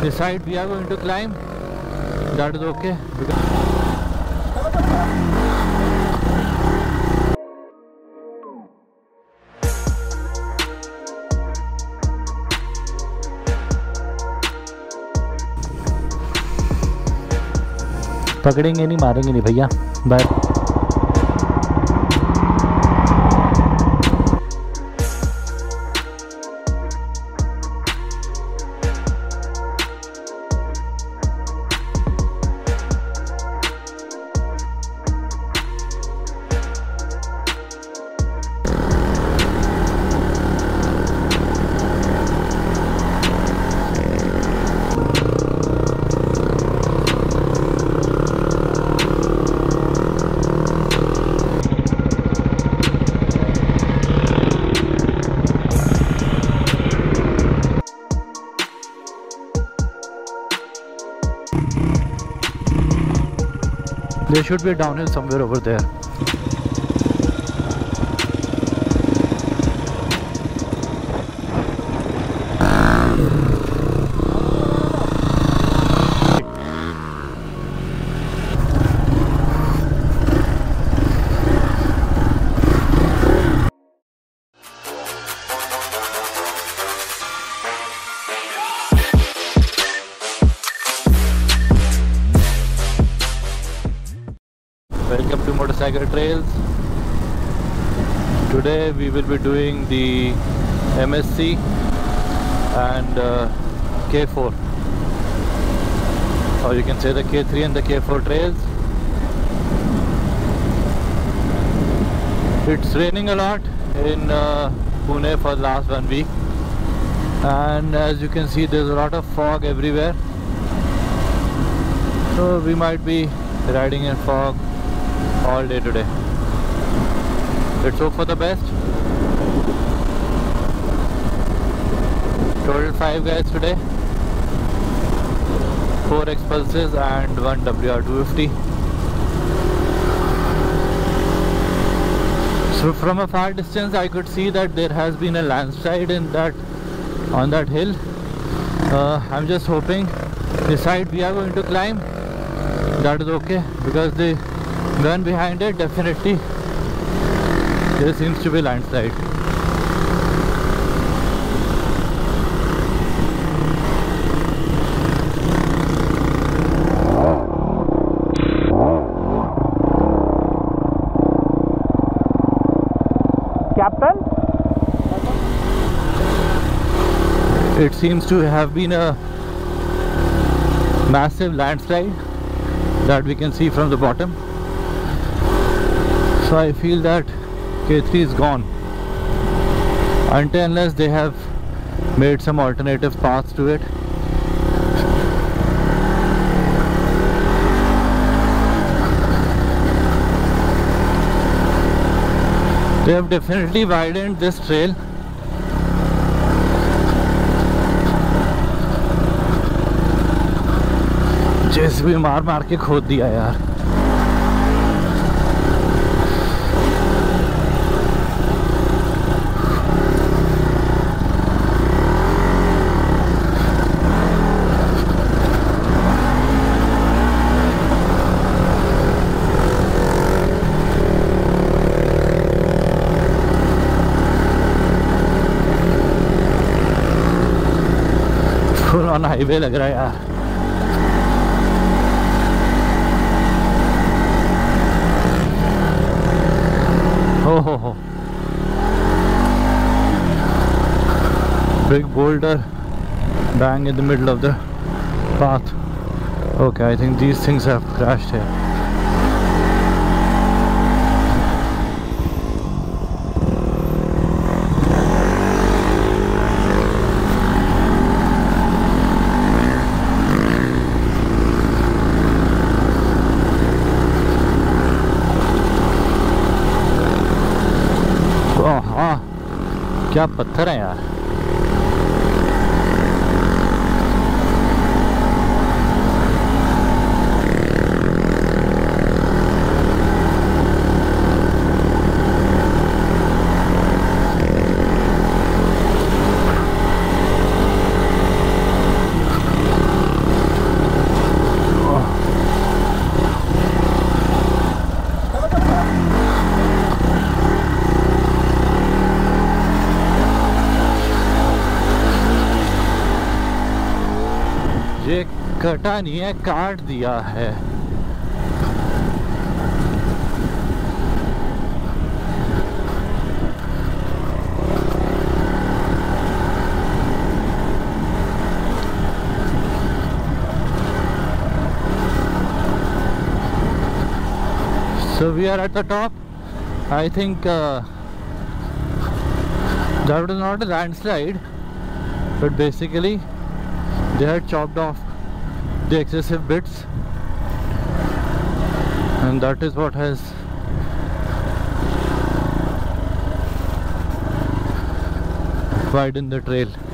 decide we are going to climb, that is okay. पकड़ेंगे नहीं, मारेंगे नहीं भैया। Bye. There should be a downhill somewhere over there. Welcome to Motorcycle Trails. Today we will be doing the MSC and K4, or you can say the K3 and the K4 trails. It's raining a lot in Pune for the last 1 week, and as you can see there's a lot of fog everywhere, so we might be riding in fog all day today. Let's hope for the best. Total 5 guys today, 4 X-Pulses and 1 WR250. So from a far distance I could see that there has been a landslide on that hill. I'm just hoping the side we are going to climb, that is okay, because the one behind it, definitely there seems to be landslide. Captain? It seems to have been a massive landslide that we can see from the bottom. So I feel that K3 is gone until unless they have made some alternative paths to it. They have definitely widened this trail. JCB मार के खोद दिया यार। Full on highway लग रहा है यार। हो big boulder bang in the middle of the path. Okay, I think these things have crashed here. हाँ, क्या पत्थर है यार। कटा नहीं है, काट दिया है। So we are at the top. I think that was not a landslide, but basically they had chopped off the excessive bits, and that is what has widened the trail.